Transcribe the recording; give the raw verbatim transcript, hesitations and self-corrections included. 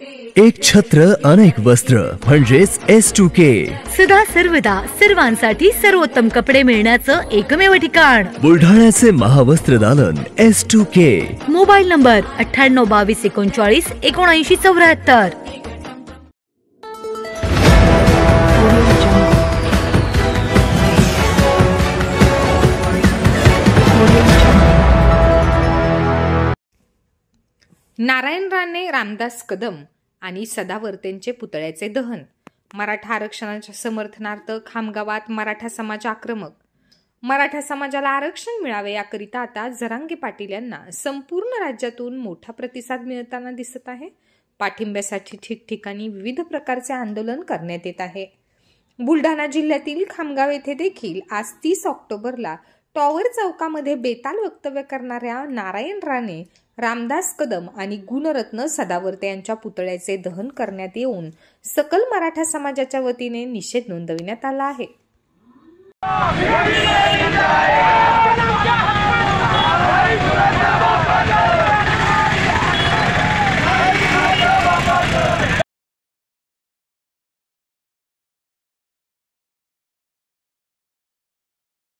एक छत्र अनेक वस्त्र म्हणजेच एस टू के. सदा सर्वदा सर्वांसाठी सर्वोत्तम कपडे मिळण्याचं एकमेव ठिकाण बुलढाण्याचे महावस्त्र दालन S two K. Mobile number अठ्ठ्याण्णव बावीस एकोणचाळीस एकोणऐंशी चौऱ्याहत्तर. नारायण राणे, रामदास कदम आणि सदावर्तेंचे पुतळ्याचे दहन. मराठा आरक्षणाच्या समर्थनार्थ खामगावात मराठा समाज आक्रमक. मराठा समाजाला आरक्षण मिळावे याकरिता आता जरांगे पाटील यांना संपूर्ण राज्यातून मोठा प्रतिसाद मिळताना दिसत आहे. पाठिंब्यासाठी ठिकठिकाणी विविध प्रकारचे आंदोलन करण्यात येत आहे. बुलढाणा जिल्ह्यातील खामगाव येथे देखील आज तीस ऑक्टोबरला टॉवर चौकामध्ये बेताल वक्तव्य करणाऱ्या नारायण राणे, रामदास कदम आणि गुणरत्न सदावर्ते यांच्या पुतळ्याचे दहन करण्यात येऊन सकल मराठा समाजाच्या वतीने निषेध नोंदविण्यात आला आहे.